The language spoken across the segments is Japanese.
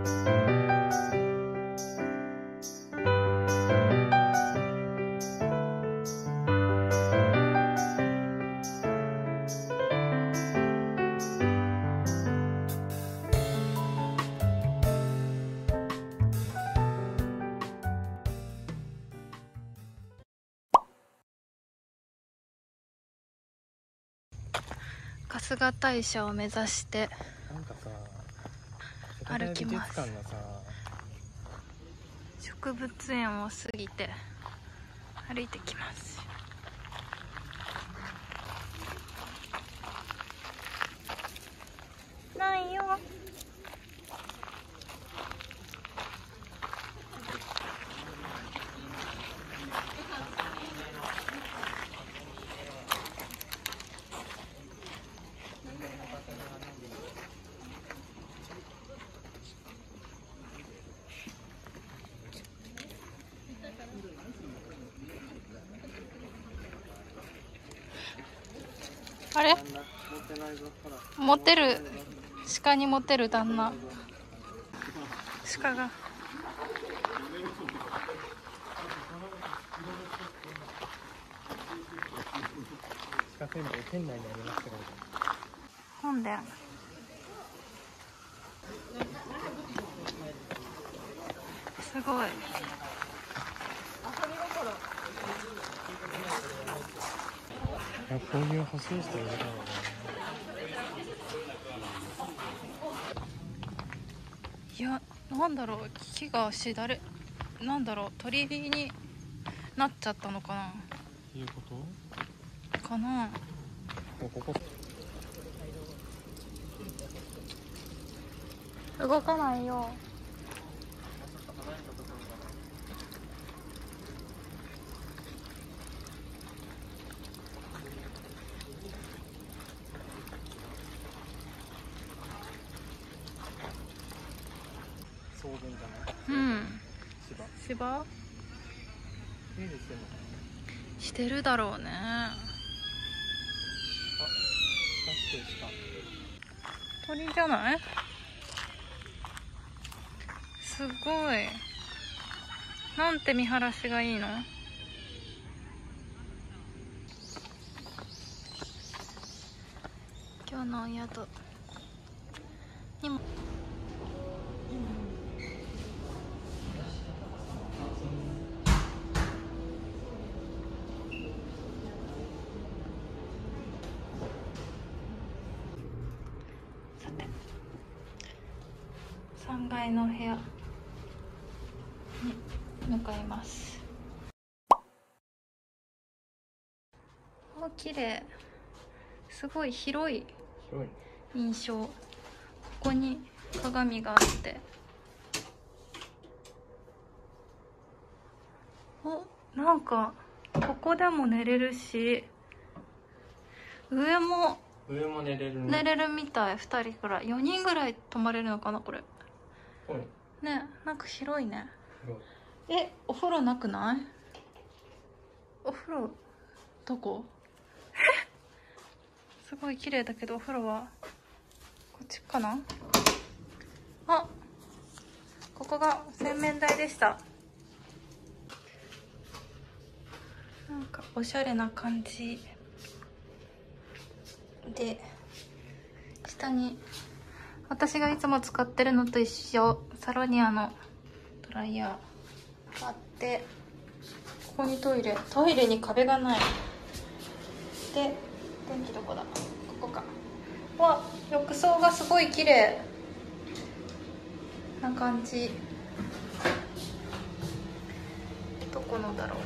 春日大社を目指してなんかさ、 歩きます。 世田谷美術館のさ、 植物園を過ぎて歩いてきます。ないよ。あれ？モテる、鹿にモテる旦那。鹿が。 鹿せんべい店内にありますけど。 本殿。すごい。 いや、こういう欲しい人いるだろうね。 いや、なんだろう、木がしだれ、なんだろう、鳥になっちゃったのかな。 いうことかな。 ここ動かないよ。 草原じゃない？ うん。芝？ 手入れしてんのかな？ してるだろうね。 あ、鹿して鹿。 鳥じゃない？すごい。なんて見晴らしがいいの？今日のお宿にも。さて、3階の部屋に向かいます。あ、綺麗。すごい広い印象。ここに鏡があって、お、なんかここでも寝れるし、上も寝れるね。 寝れるみたい。2人くらい、4人ぐらい泊まれるのかなこれ。ね、なんか広いね。え、お風呂なくない？お風呂どこ？すごい綺麗だけど、お風呂はこっちかな。あ、ここが洗面台でした。なんかおしゃれな感じで、下に私がいつも使ってるのと一緒、サロニアのドライヤーがあって、ここにトイレに壁がない。で、電気どこだ？ここか。わ、浴槽がすごい綺麗な感じ。どこのだろう。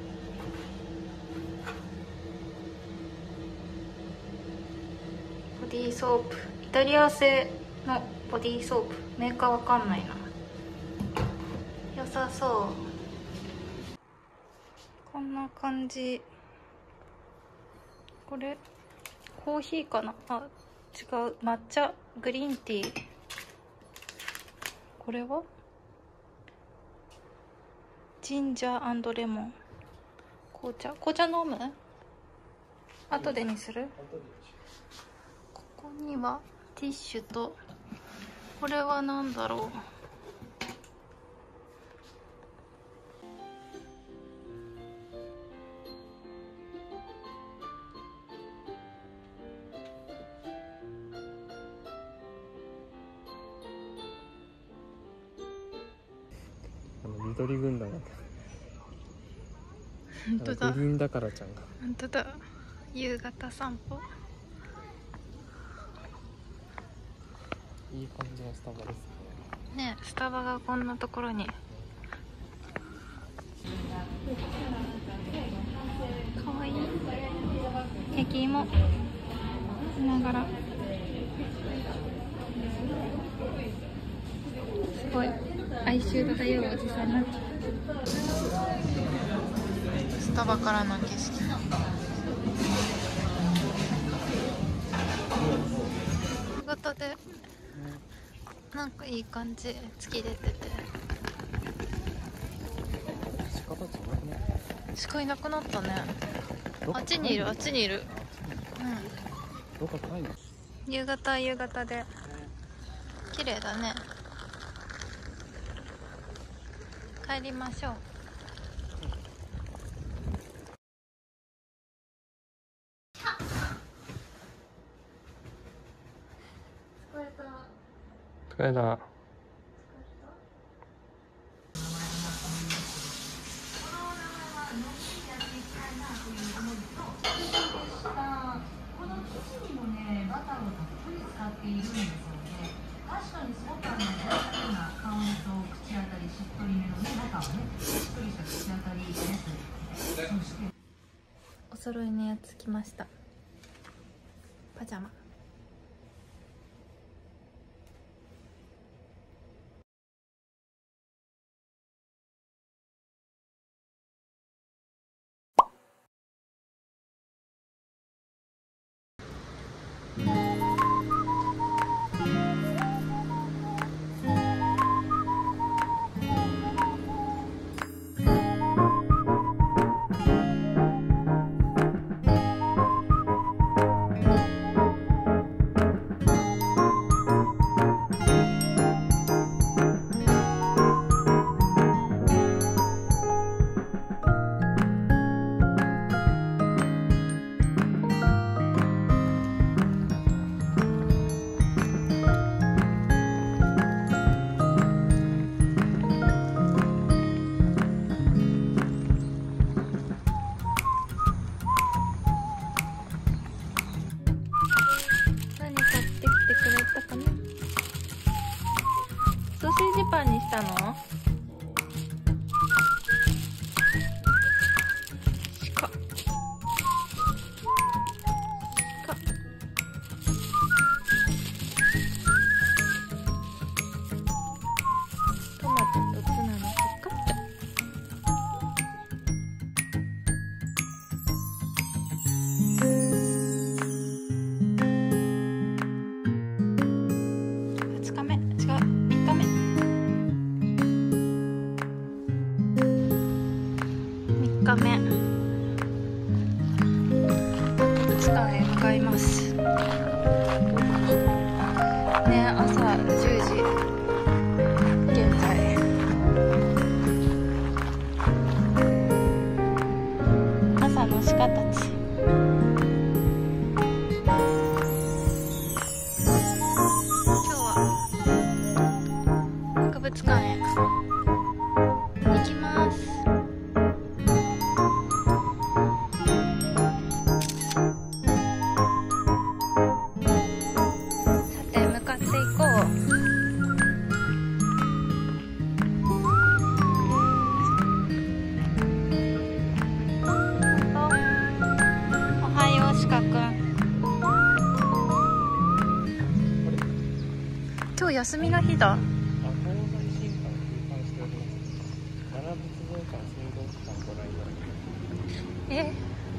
ボディーソープ、イタリア製のボディーソープ、メーカーわかんないな。良さそう。こんな感じ。これコーヒーかな。あ、違う、抹茶グリーンティー。これはジンジャー&レモン。紅茶飲む？後でにする？ここにはティッシュと、これは何だろ緑軍団だった。 本当だ。 グリーンだからちゃんが。 本当だ。夕方散歩。 いい感じのスタバですね。 ね、スタバがこんなところに。かわいい。焼き芋しながら。すごい哀愁漂うおじさんになっちゃう。スタバからの景色。仕事でなんかいい感じ、月出てて。鹿いなくなったね。あっちにいる、あっちにいる。 どっか帰るの？ 夕方で綺麗だね。帰りましょう。 疲れた。 この生地にもね、バターをたっぷり使っているんですよね。確かにすごく贅沢な香りと口当たり、しっとりめのね、中はね、しっとりした口当たりです。そしてお揃いのやつ着ました。パジャマ。ソーセージパンにしたの？鹿。トマトとツナのフカッチョ。2日目、違う、3日目。3日目。地下へ向かいます。ね、朝10時。現在。朝の鹿たち。博物館へ行きます。さて向かっていこう。おはよう、鹿くん。今日休みの日だ。え、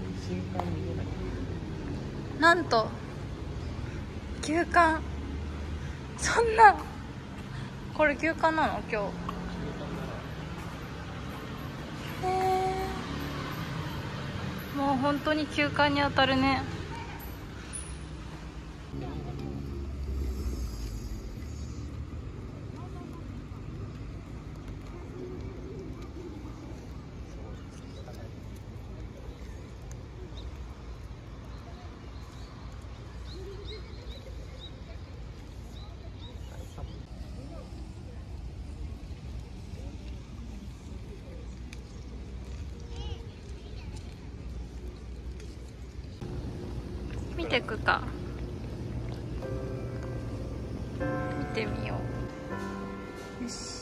なんと休館。そんな、これ休館なの今日。もう本当に休館に当たるね。 見てくか。見てみよう。よし。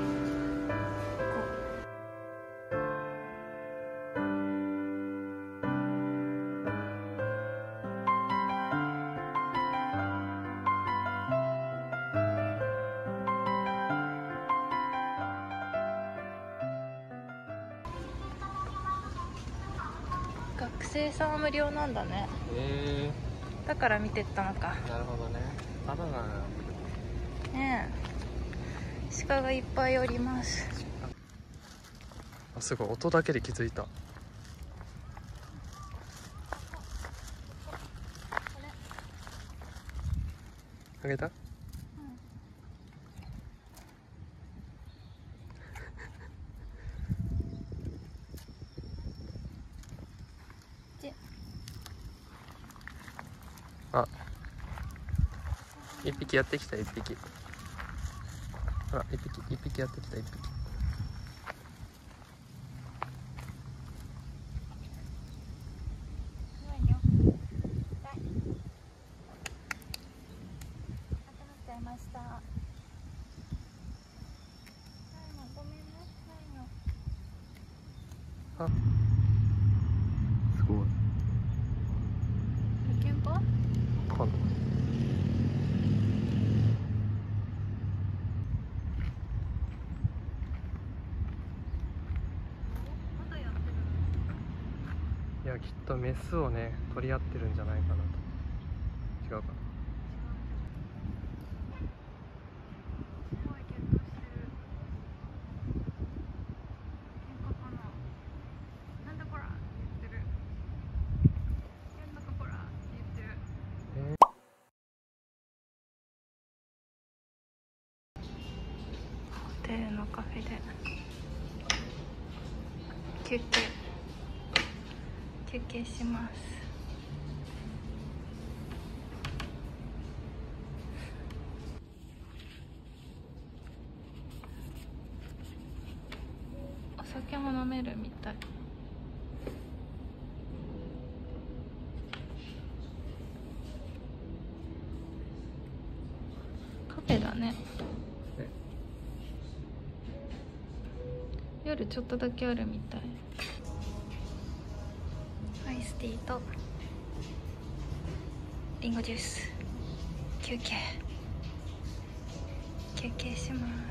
学生さんは無料なんだね。だから見てったのか。 なるほどね。ただがねえ、鹿がいっぱいおります。 あ、すごい、音だけで気づいた。あげた？あ、一匹やってきた、一匹。ほら、一匹やってきた、一匹。あ、すごい。 ケンパ？ わかんない。いや、きっとメスをね取り合ってるんじゃないかなと。違うかな。 ホテルのカフェで休憩します。お酒も飲めるみたい。カフェだね。夜ちょっとだけあるみたい。アイスティーとリンゴジュース。休憩します。